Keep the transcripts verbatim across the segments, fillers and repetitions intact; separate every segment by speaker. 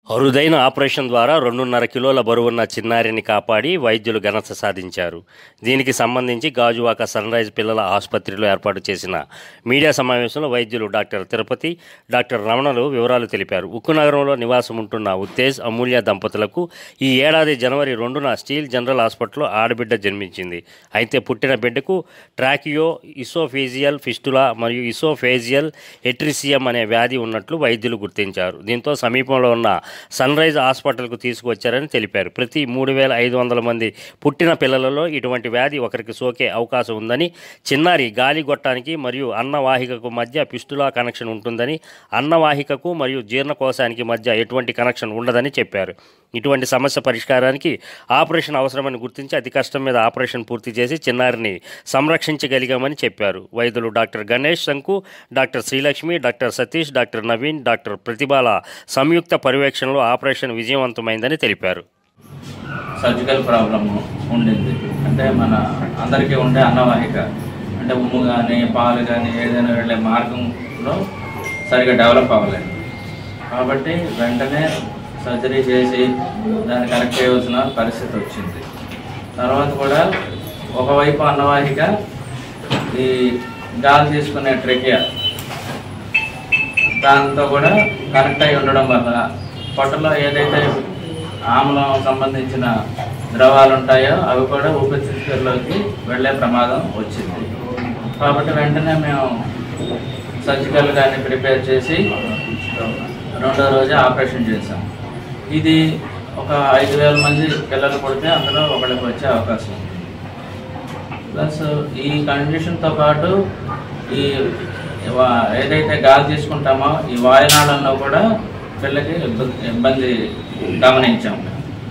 Speaker 1: అరుదైన ఆపరేషన్ ద్వారా రెండున్నర కిలోల బరువున్న చిన్నారిని కాపాడి వైద్యులు ఘనత సాధించారు. దీనికి సంబంధించి గాజువాక సన్ రైజ్ పిల్లల ఆసుపత్రిలో ఏర్పాటు చేసిన మీడియా సమావేశంలో వైద్యులు డాక్టర్ తిరుపతి, డాక్టర్ రమణలు వివరాలు తెలిపారు. ఉక్కునగరంలో నివాసం ఉంటున్న ఉత్తేజ్, అమూల్య దంపతులకు ఈ ఏడాది జనవరి రెండున స్టీల్ జనరల్ హాస్పిటల్లో ఆడబిడ్డ జన్మించింది. అయితే పుట్టిన బిడ్డకు ట్రాకియో ఇసోఫేజియల్ ఫిస్టులా మరియు ఇసోఫేజియల్ ఎట్రిసియం అనే వ్యాధి ఉన్నట్లు వైద్యులు గుర్తించారు. దీంతో సమీపంలో ఉన్న సన్ రైజ్ హాస్పిటల్కు తీసుకువచ్చారని తెలిపారు. ప్రతి మూడు వేల ఐదు వందల మంది పుట్టిన పిల్లలలో ఇటువంటి వ్యాధి ఒకరికి సోకే అవకాశం ఉందని, చిన్నారి గాలి గొట్టానికి మరియు అన్నవాహికకు మధ్య పిస్టులా కనెక్షన్ ఉంటుందని, అన్నవాహికకు మరియు జీర్ణకోశానికి మధ్య ఎటువంటి కనెక్షన్ ఉండదని చెప్పారు. ఇటువంటి సమస్య పరిష్కారానికి ఆపరేషన్ అవసరమని గుర్తించి అతి కష్టం మీద ఆపరేషన్ పూర్తి చేసి చిన్నారిని సంరక్షించగలిగామని చెప్పారు. వైద్యులు doctor Ganesh Shanku, doctor Srilakshmi, doctor Satish, doctor Naveen, doctor ప్రతిభాల సంయుక్త పర్యవేక్షణలో ఆపరేషన్ విజయవంతమైందని తెలిపారు.
Speaker 2: సర్జికల్ ప్రాబ్లం ఉండింది. అంటే మన అందరికీ ఉండే అన్నవాహిక అంటే ఉమ్ము కానీ పాలు కానీ ఏదైనా వెళ్ళే మార్గంలో సరిగా డెవలప్ అవ్వలేదు. కాబట్టి వెంటనే సర్జరీ చేసి దాన్ని కరెక్ట్ చేయవలసిన పరిస్థితి వచ్చింది. తర్వాత కూడా ఒకవైపు అన్నవాహిక ఈ గాలి తీసుకునే ట్రెకియా దాంతో కూడా కనెక్ట్ అయి ఉండడం వల్ల పొట్టలో ఏదైతే ఆమ్లం సంబంధించిన ద్రవాలు ఉంటాయో అవి కూడా ఊపిరితిత్తుల్లోకి వెళ్ళే ప్రమాదం వచ్చింది. కాబట్టి వెంటనే మేము సర్జికల్ కానీ ప్రిపేర్ చేసి రెండో రోజే ఆపరేషన్ చేసాం. ఇది ఒక ఐదు వేల మంది పిల్లలు పుడితే అందులో ఒకళ్ళకి వచ్చే అవకాశం ఉంది. ప్లస్ ఈ కండిషన్తో పాటు ఈ ఏదైతే గాలి తీసుకుంటామో ఈ వాయునాళంలో కూడా పిల్లకి ఇబ్బంది గమనించాం.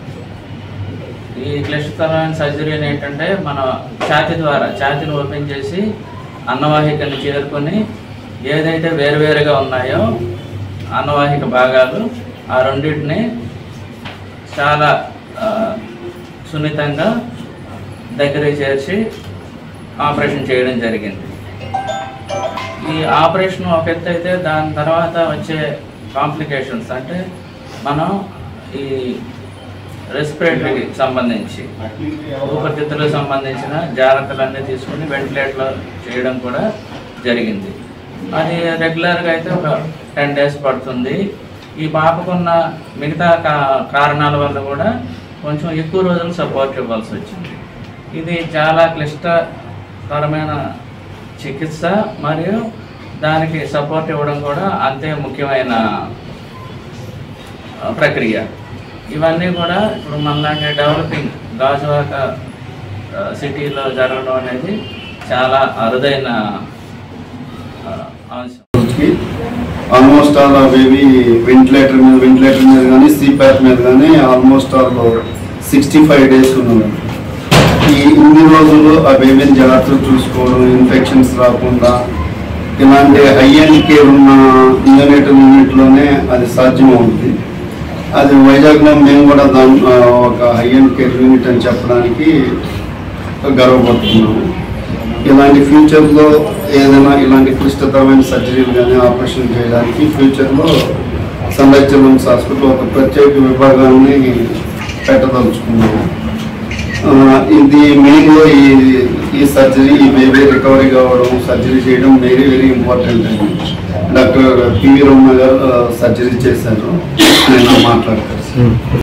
Speaker 2: ఈ క్లిష్టతరమైన సర్జరీ ఏంటంటే మన ఛాతీ ద్వారా ఛాతీని ఓపెన్ చేసి అన్నవాహికని చేరుకొని ఏదైతే వేరువేరుగా ఉన్నాయో అన్నవాహిక భాగాలు ఆ రెండింటిని చాలా సున్నితంగా దగ్గరికి చేర్చి ఆపరేషన్ చేయడం జరిగింది. ఈ ఆపరేషన్ ఒక ఎత్తు అయితే దాని తర్వాత వచ్చే కాంప్లికేషన్స్ అంటే మనం ఈ రెస్పిరేటరీకి సంబంధించి ఊపిరితిత్తులకు సంబంధించిన జాగ్రత్తలన్నీ తీసుకుని వెంటిలేటర్ చేయడం కూడా జరిగింది. అది రెగ్యులర్గా అయితే ఒక టెన్ డేస్ పడుతుంది. ఈ పాపకున్న మిగతా కారణాల వల్ల కూడా కొంచెం ఎక్కువ రోజులు సపోర్ట్ ఇవ్వాల్సి వచ్చింది. ఇది చాలా క్లిష్టకరమైన చికిత్స మరియు దానికి సపోర్ట్ ఇవ్వడం కూడా అంతే ముఖ్యమైన ప్రక్రియ. ఇవన్నీ కూడా ఇప్పుడు మనలాంటి డెవలపింగ్ గాజువాక సిటీలో జరగడం అనేది చాలా అరుదైన అంశం.
Speaker 3: ఆల్మోస్ట్ ఆల్ అవేవి వెంటిలేటర్ మీద వెంటిలేటర్ మీద కానీ సిప్యాప్ మీద కానీ almost all sixty five days ఉన్నాయి. ఈ ఇన్ని రోజులు అవేవి జాగ్రత్తలు చూసుకోవడం, ఇన్ఫెక్షన్స్ రాకుండా ఇలాంటి హై అండ్ కేర్ ఉన్న ఇంజనేటర్ యూనిట్లోనే అది సాధ్యమవుతుంది. అది వైజాగ్లో మేము కూడా దాని ఒక హై అండ్ కేర్ యూనిట్ అని చెప్పడానికి గర్వపడుతున్నాము. ఇలాంటి ఫ్యూచర్లో ఏదైనా ఇలాంటి క్లిష్టతరమైన సర్జరీలు కానీ ఆపరేషన్ చేయడానికి ఫ్యూచర్లో సన్ రైజ్ చిల్డ్రన్స్ హాస్పిటల్ ఒక ప్రత్యేక విభాగాన్ని పెట్టదలుచుకున్నాము. ఇది మెయిన్గా ఈ ఈ సర్జరీ ఈ బేబీ రికవరీ కావడం, సర్జరీ చేయడం వెరీ వెరీ ఇంపార్టెంట్ అండి. Doctor PV Ramana garu surgery చేశారు, నేను మాట్లాడతాను.